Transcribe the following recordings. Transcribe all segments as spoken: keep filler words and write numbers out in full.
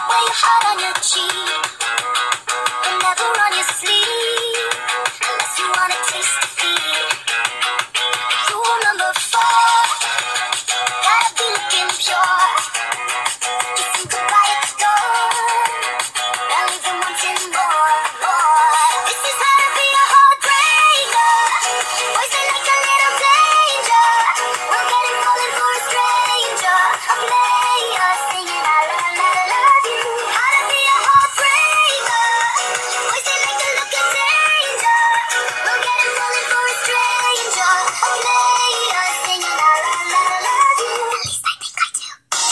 Wear your heart on your cheek, but never on your sleeve, unless you wanna taste defeat. Rule number four, gotta be looking pure. Kissing goodbye at the door, and leaving wanting more, more. This is how to be a heartbreaker. Boys, they like a little danger. We'll get it falling for a stranger. A player singing I love, love, love you. How to be a heartbreaker. Boys, they like the look of danger. We'll get it falling for a stranger. A player singing I love, love, love you. At least I think I do.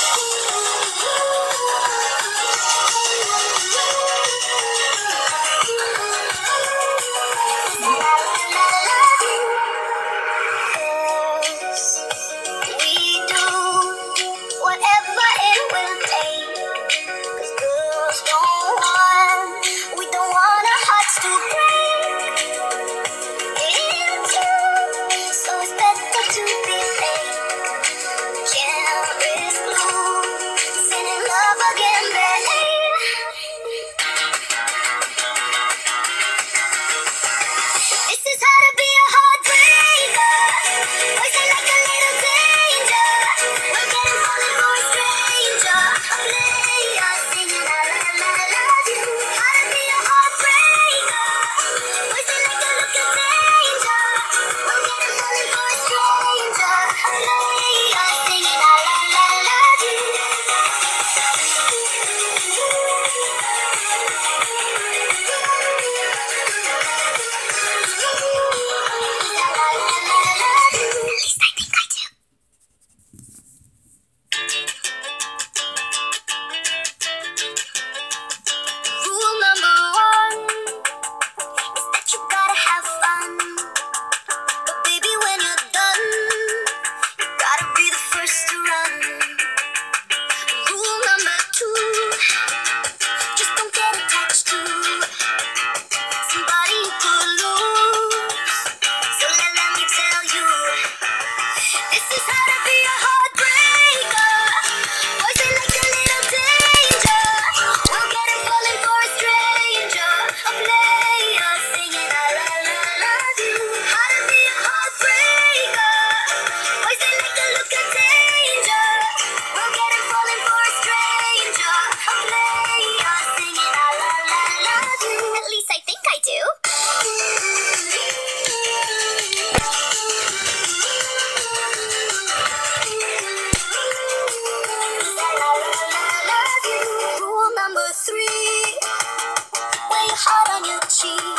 We do whatever it will take. 'Cause girls don't want, we don't want our hearts to break. Into, so it's better to be fake. Can't risk losing in love again, babe. This is how to be a heartbreaker. Boys, they like a little danger. We'll get it falling for a stranger. A player singing I love, love, love you. How to be a heartbreaker. Boys, they like the look of danger. We'll get it falling for a stranger. A player singing I love, love, love you. Rule number one is that you gotta have fun. But baby, when you're done, you gotta be the first to run. Rule number two, just don't get attached to somebody you could lose. So let, let me tell you, this is how to be a heartbreaker. Boys, they like a little danger. We'll get it falling for a stranger. A player singing I love, love, love you. How to be a heartbreaker. Boys, they like the look of danger. We'll get it falling for a stranger. A player singing I love, love, love you. At least I think I do. Rule number three, wear your heart on your cheek.